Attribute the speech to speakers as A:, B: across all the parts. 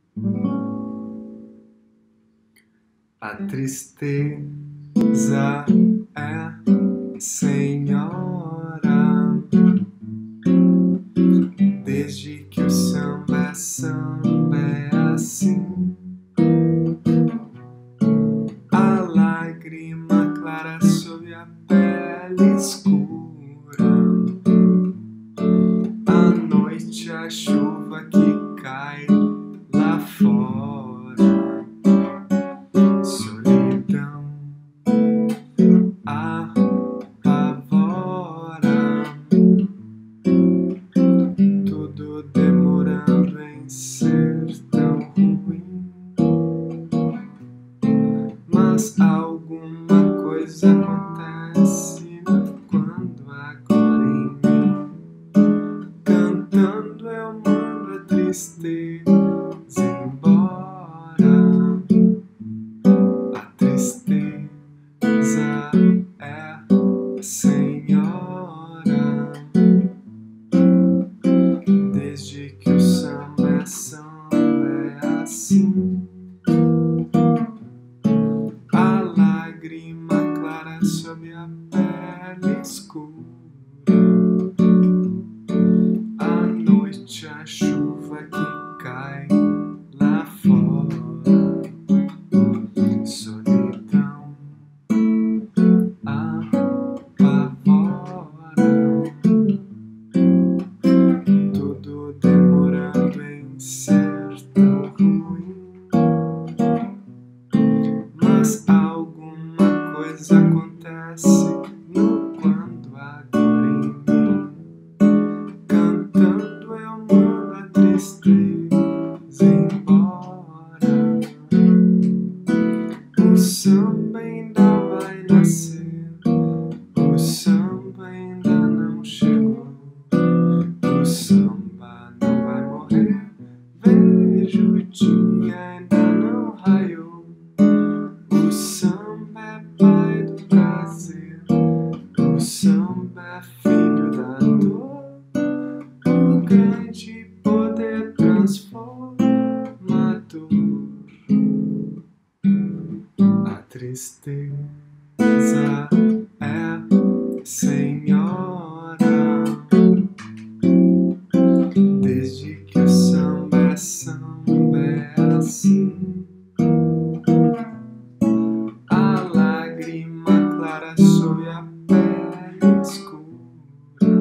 A: A tristeza é senhora, desde que o samba é assim. A lágrima clara sob a pele escura, à noite a chuva que cai lá fora. Solidão apavora, tudo demorando em ser tão ruim. Mas alguma coisa acontece quando agora em mim, cantando eu mando a tristeza embora. A tristeza é senhora, desde que o samba é assim. A lágrima clara sob a pele escura, à noite a chuva que cai lá fora. Solidão apavora, tudo demorando em ser tão ruim. Mas alguma coisa acontece no quando agora em mim, cantando eu mando a tristeza embora. O samba ainda vai nascer, o samba ainda não chegou, o samba não vai morrer, vejo o dia ainda não raiou. O samba é pai do prazer, o samba é filho da dor, o grande poder transformador. A tristeza é senhora, desde que o samba é assim. A lágrima clara sob a pele escura,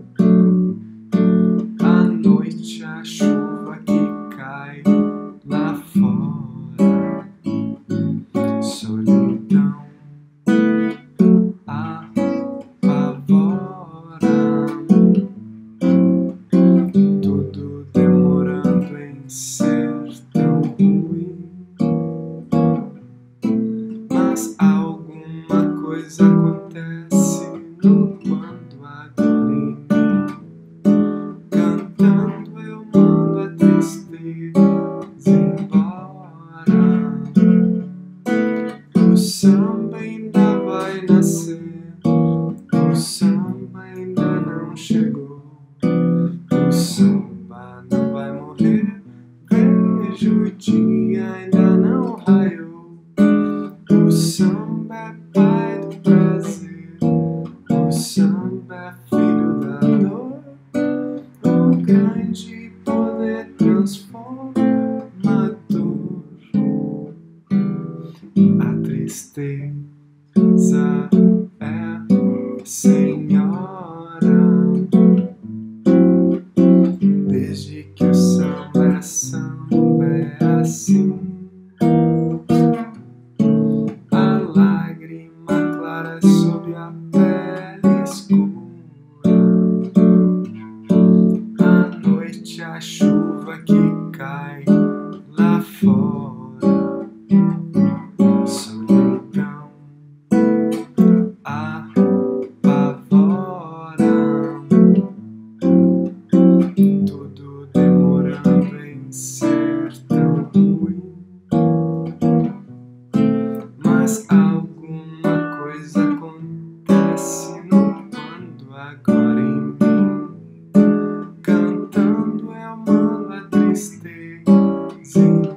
A: à noite a chuva que cai lá fora. Solidão apavora, tudo demorando em ser tão ruim. Mas alguma coisa acontece no quando agora em mim, cantando eu mando a tristeza embora. O samba ainda vai nascer, o samba ainda não chegou, o samba não vai morrer, vejo o dia ainda não raiou. O samba é pai do prazer, o samba é filho da dor, o grande poder transformador. A tristeza é senhora, desde que o samba é assim. A lágrima clara sob a pele escura, à noite a chuva que cai lá fora. Solidão apavora, tudo demorando em ser tão ruim. Mas alguma coisa acontece no quando agora em mim, cantando eu mando a tristeza embora.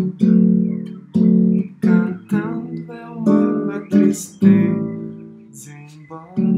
A: cantando eu mando a tristeza embora.